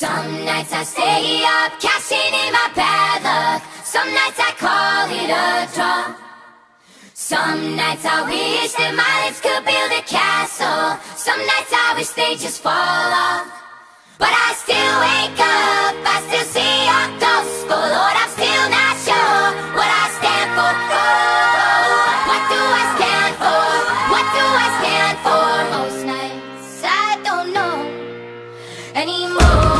Some nights I stay up, cashing in my bad luck. Some nights I call it a draw. Some nights I wish that my lips could build a castle. Some nights I wish they just fall off. But I still wake up, I still see your ghost. Oh Lord, I'm still not sure what I stand for. Oh, what do I stand for? What do I stand for? Most nights I don't know anymore.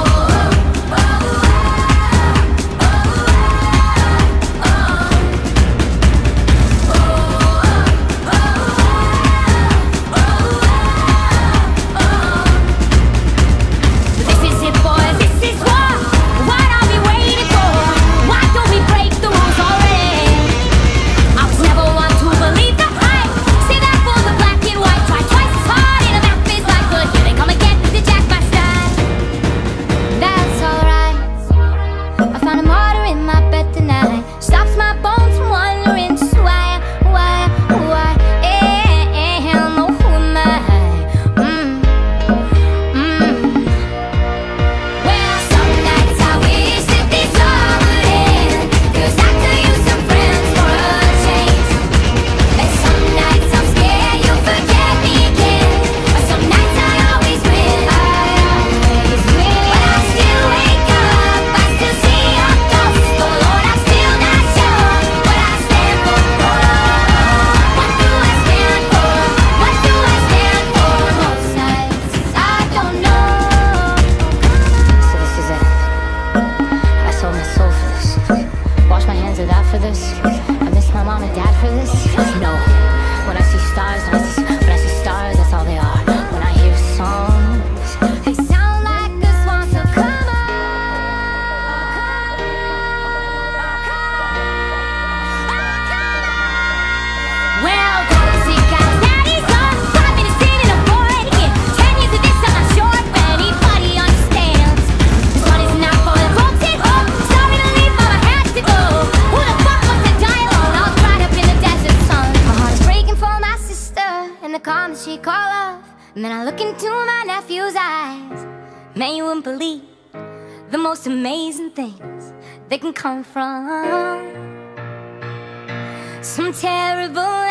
For this, I miss my mom and dad for this. No, when I see stars, when I see stars, that's all they are. When I hear songs, they sound like a swan. So come on, well, daddy's got daddy's on 5 minutes in and I'm bored again. 10 years of this, I'm not sure if anybody understands. This one is not for the broken home. Sorry to leave, but I had to go. The calm that she call off, and then I look into my nephew's eyes. Man, you wouldn't believe the most amazing things that can come from some terrible